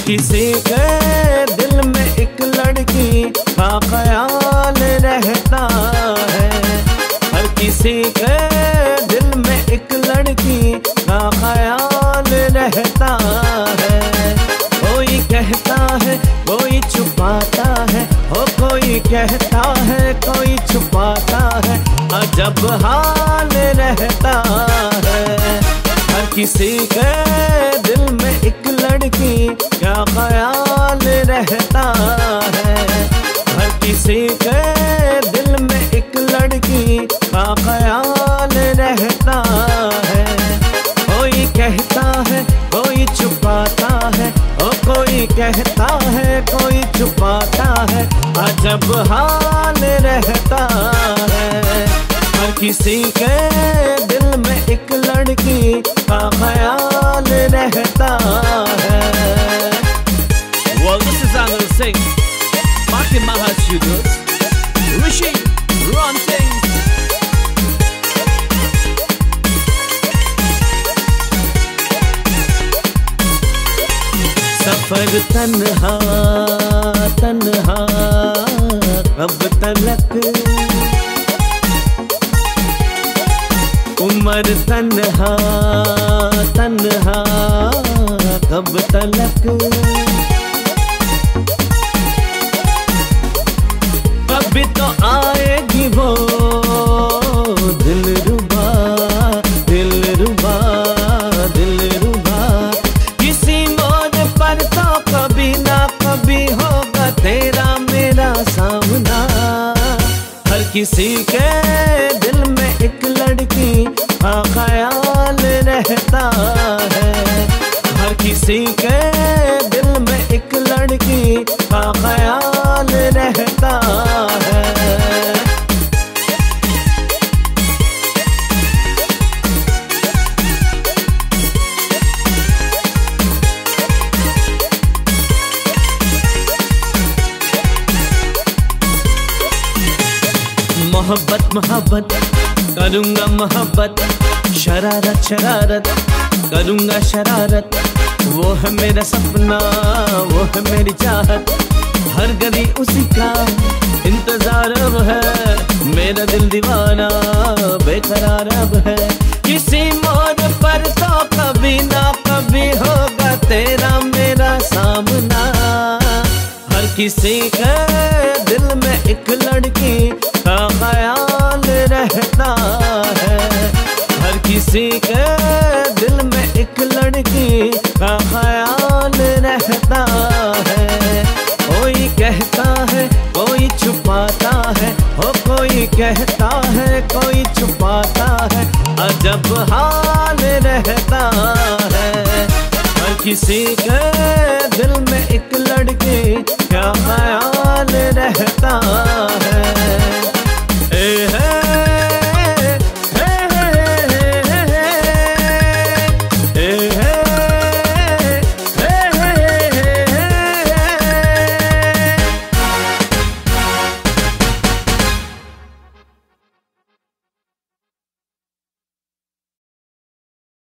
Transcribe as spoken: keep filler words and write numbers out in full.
किसी के दिल में एक लड़की का ख्याल रहता है। हर किसी के दिल में एक लड़की का ख्याल रहता है। कोई कहता है कोई छुपाता है, हो कोई कहता है कोई छुपाता है, अजब हाल रहता है। हर किसी के दिल में एक लड़की का ख्याल रहता है। हर किसी के दिल में एक लड़की का ख्याल रहता है। कोई कहता है कोई छुपाता है, ओ कोई कहता है कोई छुपाता है, अजब हाल रहता है। हर किसी के दिल में एक लड़की का ख्याल रहता है। Well, this is Anil Singh, back in Maha Studios. Rishi, run things. सफर तन्हा तन्हा कब तलक, उम्र तन्हा तन्हा कब तलक। कभी तो आएगी वो दिल रुबा दिल रुबा दिल रुबा, किसी मोड़ पर तो कभी ना कभी होगा तेरा मेरा सामना। हर किसी के दिल में एक लड़की का ख्याल रहता है। हर किसी के दिल में एक लड़की का ख्याल रहता है। मोहब्बत मोहब्बत करूँगा मोहब्बत, शरारत शरारत करूँगा शरारत, वो है मेरा सपना वो है मेरी चाहत, हर घड़ी उसी का इंतजार अब है, मेरा दिल दीवाना बेकरार अब है। किसी मोड़ पर तो कभी ना कभी होगा तेरा मेरा सामना। हर किसी के दिल में एक लड़की का ख्याल रहता है। हर किसी के दिल में एक लड़की का ख्याल रहता है। कोई कहता है कोई छुपाता है, हो कोई कहता है कोई छुपाता है, अजब हाल रहता है। हर किसी के दिल में एक लड़की का ख्याल रहता है।